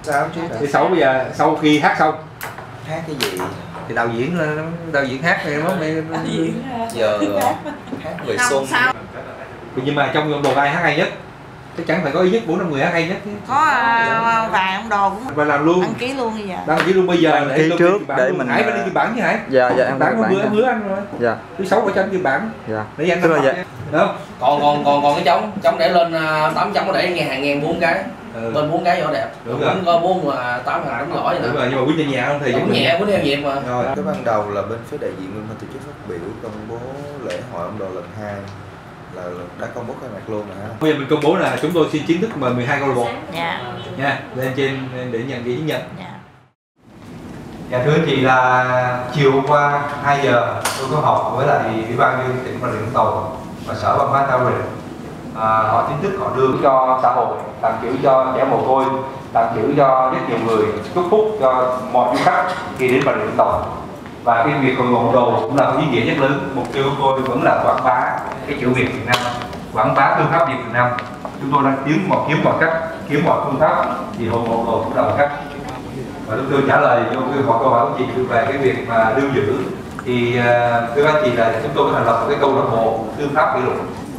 Sao chứ? Thứ 6 bây giờ sau khi hát xong. Hát cái gì? Thì đạo diễn hát này nó giờ hát về xuân. Nhưng mà trong ông đồ ai hát hay nhất? Chắc chắn phải có ít nhất 4-5 người hát hay nhất. Có vài ông đồ cũng và làm luôn, đăng ký luôn bây giờ. Đăng ký luôn bây giờ đăng ký trước để mình Hải phải đi kịch bản chứ Hải. Dạ em bán hứa anh rồi. Dạ. Thứ 6 phải cho anh kịch bản. Dạ. Để anh tức là vậy. Đúng không? Còn cái trống để lên 8 trống để ngàn 4 cái. Lên 4 cái rõ đẹp. Đúng rồi. Có 4 mà 8 thằng đóng lõi vậy. Đúng rồi, nhưng mà quyết nhẹ không thì cũng nhẹ, quyết theo nhịp mà. Rồi, cái ban đầu là bên phía đại diện bên tổ chức phát biểu công bố lễ hội ông đồ lần 2 là đã công bố khai mạc luôn rồi ha. Bây giờ mình công bố là chúng tôi xin chính thức mời 12 câu lạc bộ. Dạ. Nha, lên trên để nhận giấy chứng nhận. Dạ. Dạ thưa chị là chiều hôm qua 2 giờ tôi có họp với lại Ủy ban nhân dân tỉnh Bà Rịa Vũng Tàu và Sở Văn hóa Thể thao Rịa. Họ chính thức họ đưa cho xã hội, tặng chữ cho trẻ mồ côi, tặng chữ cho rất nhiều người, chúc phúc cho mọi du khách khi đến Bà Rịa Vũng Tàu. Và cái việc hội ngộ ông đồ cũng là một ý nghĩa rất lớn. Mục tiêu của tôi vẫn là quảng bá cái chữ Việt Việt Nam, quảng bá phương pháp Việt Việt Nam. Chúng tôi đang kiếm mọi cách, kiếm mọi phương pháp thì hội ngộ ông đồ cũng là một cách. Và lúc tôi trả lời vô cái câu hỏi của chị về cái việc mà lưu giữ thì thưa anh chị là chúng tôi có thành lập một cái câu lạc bộ thư pháp kỷ lục.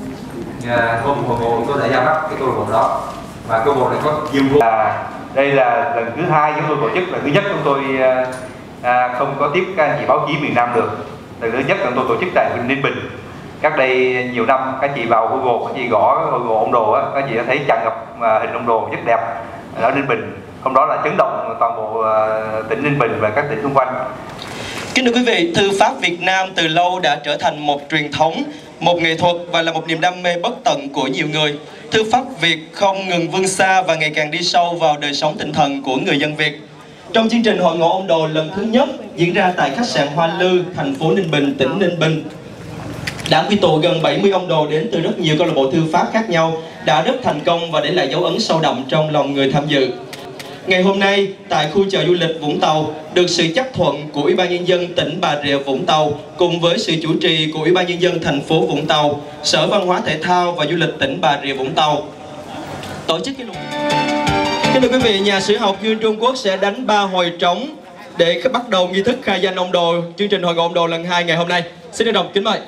Hôm hội ngộ tôi đã ra mắt cái câu lạc bộ đó và câu lạc bộ này có nhiệm vụ là đây là lần thứ 2 chúng tôi tổ chức. Lần thứ nhất chúng tôi không có tiếp các anh chị báo chí miền Nam được. Lần thứ nhất chúng tôi tổ chức tại Ninh Bình. Cách đây nhiều năm các chị vào Google, các chị gõ Google ông đồ á, các chị đã thấy tràn ngập hình ông đồ rất đẹp ở Ninh Bình. Hôm đó là chấn động toàn bộ tỉnh Ninh Bình và các tỉnh xung quanh. Kính thưa quý vị, thư pháp Việt Nam từ lâu đã trở thành một truyền thống, một nghệ thuật và là một niềm đam mê bất tận của nhiều người. Thư pháp Việt không ngừng vươn xa và ngày càng đi sâu vào đời sống tinh thần của người dân Việt. Trong chương trình Hội ngộ ông đồ lần thứ nhất diễn ra tại khách sạn Hoa Lư, thành phố Ninh Bình, tỉnh Ninh Bình, đã quy tụ gần 70 ông đồ đến từ rất nhiều câu lạc bộ thư pháp khác nhau, đã rất thành công và để lại dấu ấn sâu đậm trong lòng người tham dự. Ngày hôm nay, tại khu chợ du lịch Vũng Tàu, được sự chấp thuận của Ủy ban Nhân dân tỉnh Bà Rịa Vũng Tàu cùng với sự chủ trì của Ủy ban Nhân dân thành phố Vũng Tàu, Sở Văn hóa Thể thao và Du lịch tỉnh Bà Rịa Vũng Tàu tổ chức cái Kính thưa quý vị, nhà sử học Dương Trung Quốc sẽ đánh 3 hồi trống để bắt đầu nghi thức khai danh ông đồ, chương trình Hội ngộ ông đồ lần 2 ngày hôm nay. Xin trân trọng kính mời.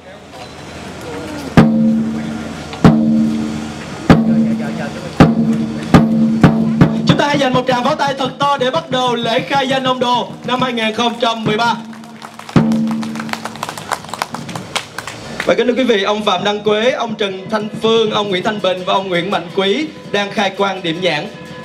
Chúng ta hãy dành một tràng pháo tay thật to để bắt đầu lễ khai danh ông đồ năm 2013. Và kính thưa quý vị, ông Phạm Đăng Quế, ông Trần Thanh Phương, ông Nguyễn Thanh Bình và ông Nguyễn Mạnh Quý đang khai quang điểm nhãn.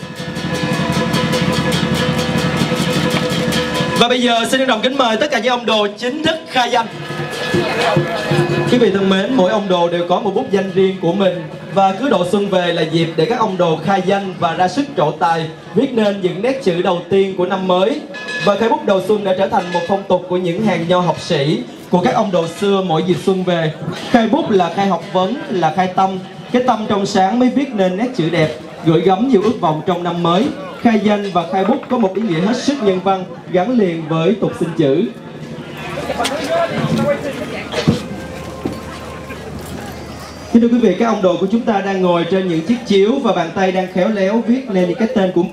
Và bây giờ xin trân trọng kính mời tất cả những ông đồ chính thức khai danh. Quý vị thân mến, mỗi ông đồ đều có một bút danh riêng của mình. Và cứ độ xuân về là dịp để các ông đồ khai danh và ra sức trổ tài, viết nên những nét chữ đầu tiên của năm mới. Và khai bút đầu xuân đã trở thành một phong tục của những hàng nho học sĩ, của các ông đồ xưa mỗi dịp xuân về. Khai bút là khai học vấn, là khai tâm. Cái tâm trong sáng mới viết nên nét chữ đẹp, gửi gắm nhiều ước vọng trong năm mới. Khai danh và khai bút có một ý nghĩa hết sức nhân văn, gắn liền với tục xin chữ. Kính thưa quý vị, các ông đồ của chúng ta đang ngồi trên những chiếc chiếu và bàn tay đang khéo léo viết lên những cái tên của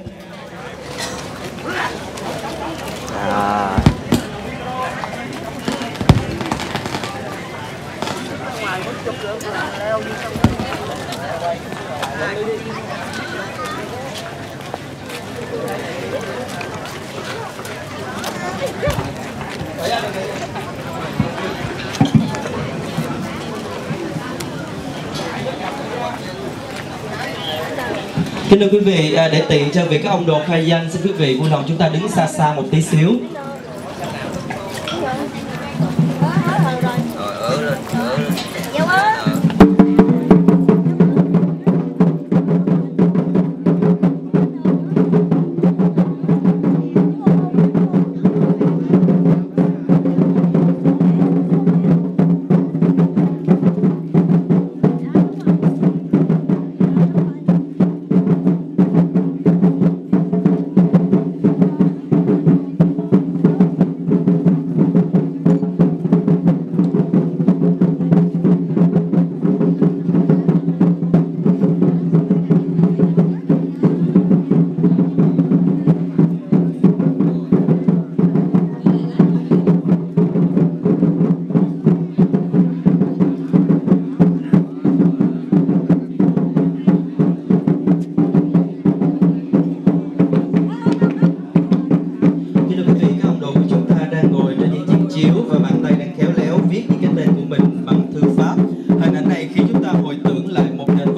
Kính thưa quý vị, để tiện cho việc các ông đồ khai danh, xin quý vị vui lòng chúng ta đứng xa xa một tí xíu.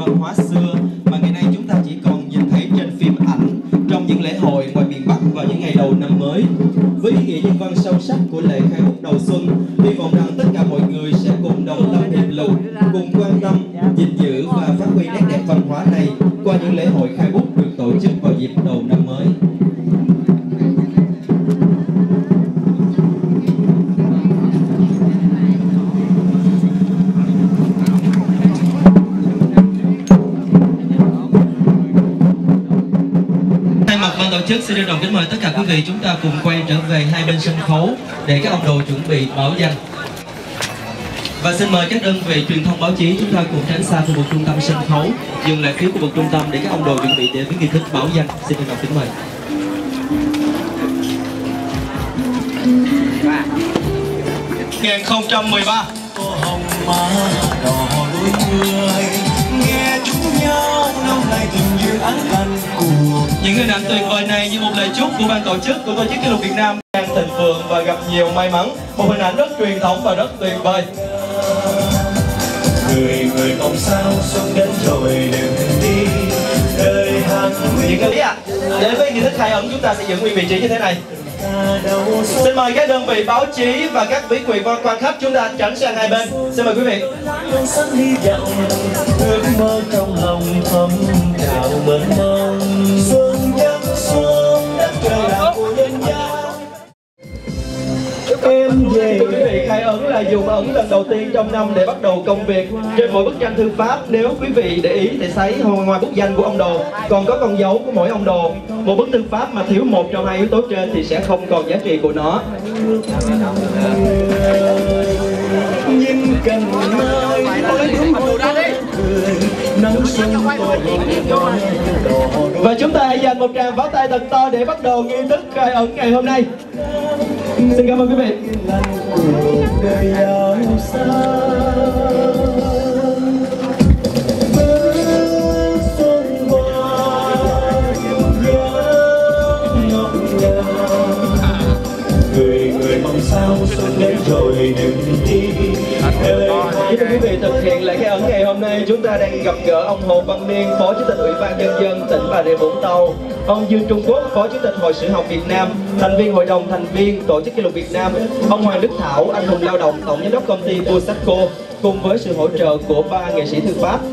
văn hóa xưa mà ngày nay chúng ta chỉ còn nhìn thấy trên phim ảnh trong những lễ hội ngoài miền Bắc vào những ngày đầu năm mới. Với ý nghĩa nhân văn sâu sắc của lễ khai bút đầu xuân, hy vọng rằng tất cả mọi người sẽ cùng đồng tâm hiệp lực, cùng quan tâm, gìn giữ và phát huy nét đẹp văn hóa này qua những lễ hội khai bút được tổ chức vào dịp đầu năm mới. Tổ chức xin trân trọng kính mời tất cả quý vị chúng ta cùng quay trở về hai bên sân khấu để các ông đồ chuẩn bị báo danh. Và xin mời các đơn vị truyền thông báo chí chúng ta cùng tránh xa khu vực trung tâm sân khấu, dừng lại phía khu vực trung tâm để các ông đồ chuẩn bị để với nghi thức báo danh. Xin trân trọng kính mời. 2013 Cô hồng má đỏ đôi người nghe chúng nhau năm nay tình yêu ái lành cuộc. Những hình ảnh tuyệt vời này như một lời chúc của ban tổ chức của Tổ chức Kỷ lục Việt Nam đang thịnh vượng và gặp nhiều may mắn. Một hình ảnh rất truyền thống và rất tuyệt vời. Người người mong sao xuân đến rồi đừng đi đời hàng Những cái lý ạ. Để với nghi thức khai ấn chúng ta sẽ giữ nguyên vị trí như thế này. Xin mời các đơn vị báo chí và các quý vị quan khách chúng ta tránh sang hai bên. Xin mời quý vị. Ước mơ trong lòng thầm trào mênh mông xuân giấc xuân đất trời là của nhân gian. Em về quý vị, khai ấn là dùng ấn lần đầu tiên trong năm để bắt đầu công việc. Trên mỗi bức tranh thư pháp, nếu quý vị để ý thì thấy ngoài bức danh của ông đồ còn có con dấu của mỗi ông đồ. Một bức thư pháp mà thiếu một trong hai yếu tố trên thì sẽ không còn giá trị của nó. Nhìn cành mai và chúng ta hãy dành một tràng pháo tay thật to để bắt đầu nghi thức khai ấn ngày hôm nay. Xin cảm ơn quý vị. Người mong sao xuân đến rồi đừng đi. Kính thưa quý vị, thực hiện lễ khai ấn ngày hôm nay chúng ta đang gặp gỡ ông Hồ Văn Niên, Phó Chủ tịch Ủy ban Nhân dân tỉnh Bà Rịa Vũng Tàu, ông Dương Trung Quốc, Phó Chủ tịch Hội Sử học Việt Nam, thành viên Hội đồng thành viên Tổ chức Kỷ lục Việt Nam, ông Hoàng Đức Thảo, anh hùng lao động, tổng giám đốc công ty Busasco, cùng với sự hỗ trợ của 3 nghệ sĩ thư pháp.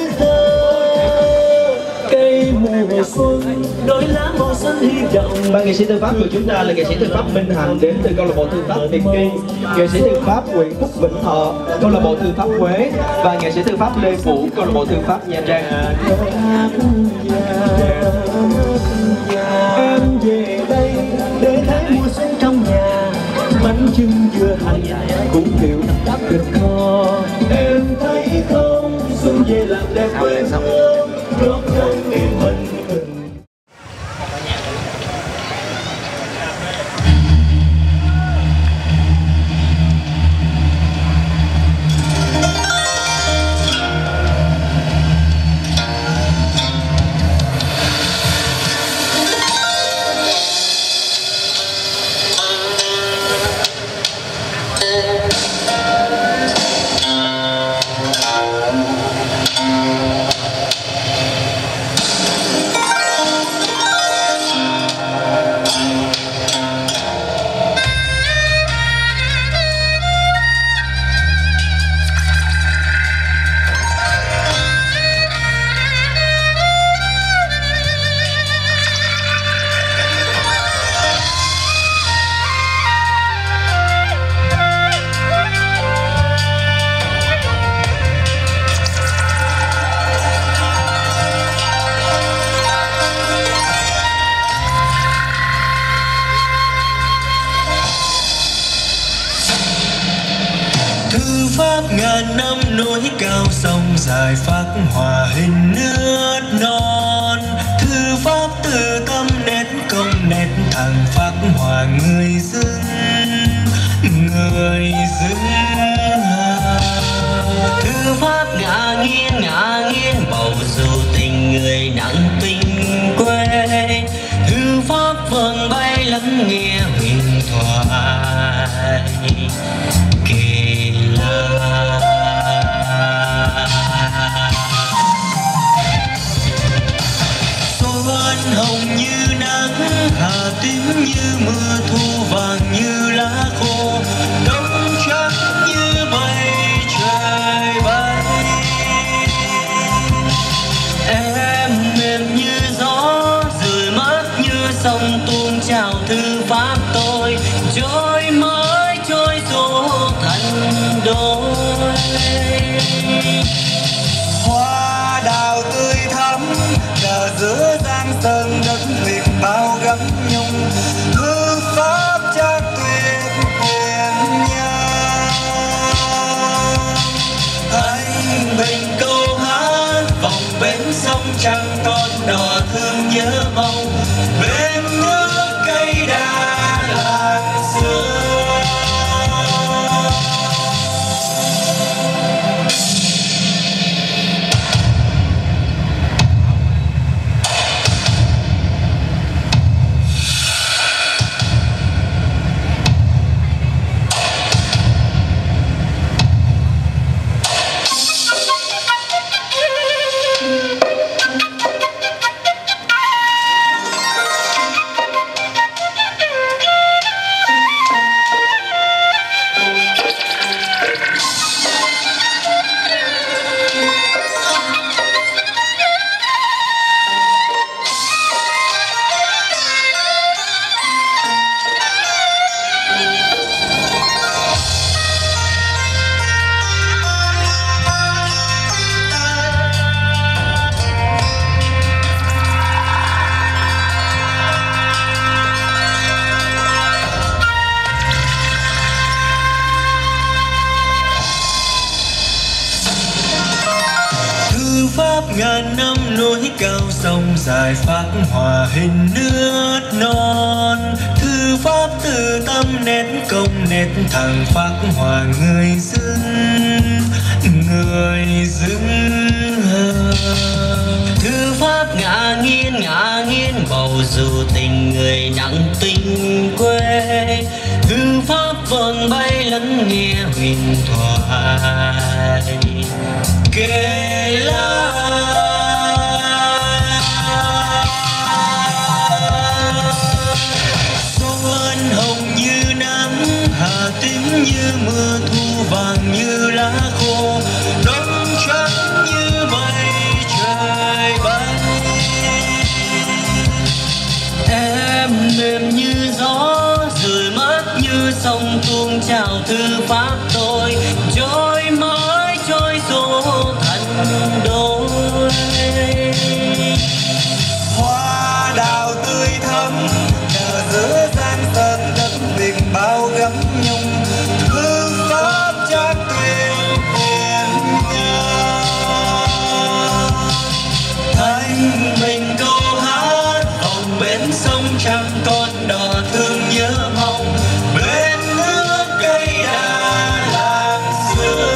Cây mùa xuân đôi lá màu xanh hy vọng. Ba nghệ sĩ thư pháp của chúng ta là nghệ sĩ thư pháp Minh Hạnh đến từ câu lạc bộ thư pháp Việt Kim, nghệ sĩ thư pháp Nguyễn Phúc Vĩnh Thọ, câu lạc bộ thư pháp Huế và nghệ sĩ thư pháp Lê Vũ, câu lạc bộ thư pháp Nha Trang. Em về đây để thấy mùa xuân trong nhà, bánh chưng dưa hành cũng đều đắp được kho. Em thấy không, xuân về làm đẹp quê hương, rót không yên bình. Ngàn năm núi cao sông dài phác hòa hình nước non. Thư pháp từ tâm nét công nét thẳng phác hòa người dưng Thư pháp ngả nghiêng bầu dù tình người nặng tình quê. Thư pháp vầng bay lắng nghe huyền thoại kỳ lạ. như mưa thu, vàng như lá khô, đông trắng như mây trời bay. Em mềm như gió, rồi mắt như sông tuôn trào thư pháp tôi, trôi mới trôi số thành đôi. Hoa đào tươi thắm nở giữa giang sơn đất Việt bao gấm nhung, thư pháp chắc tuyệt huyền nhân. Thanh bình câu hát vòng bến sông trăng, con đò thương nhớ mong bên nước cây đà làng xưa. Ngàn năm núi cao sông dài phác hòa hình nước non, thư pháp từ tâm nét công nét thẳng phác hòa người dưng thư pháp ngã nghiêng bầu dù tình người nặng tình quê, thư pháp vầng bay lắng nghe huyền thoại kể la. Xuân hồng như nắng, hà tím như mưa thu, vàng như lá khô, đông trắng như mây trời bay. Em mềm như gió, rồi mắt như sông tuôn trào thư pháp tôi, trôi mới trôi số thành đôi. Hoa đào tươi thắm nở giữa giang sơn đất Việt bao gấm nhung, thư pháp chắc tuyệt huyền nhân. Thanh bình câu hát vòng bến sông trăng, con đò thương nhớ mong bên nước cây đà làng xưa.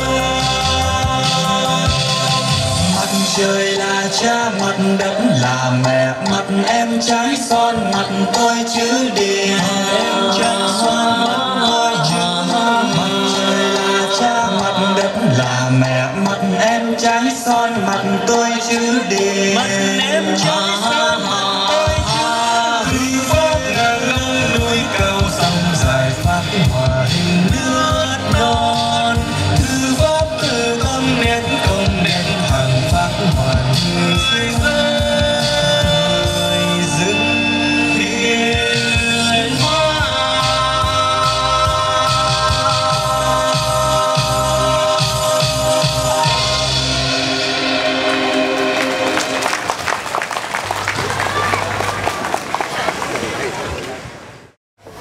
Mặt trời là cha, mặt đất là mẹ, mặt em trái son, mặt tôi chữ điền. Em trắng xoan, mặt tôi chữ hương. Mặt trời là cha, mặt đất là mẹ, mặt em trái son, mặt tôi chữ điền. Mặt em trái son, mặt tôi chữ hương. Thư pháp ngàn năm núi cao sông dài phác hòa hình nước non, thư pháp từ tâm nét công nét hàng phác hòa người dưng hiền hoa.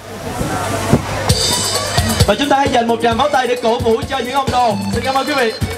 Và chúng ta hãy dành một tràng pháo tay để cổ vũ cho những ông đồ. Xin cảm ơn quý vị.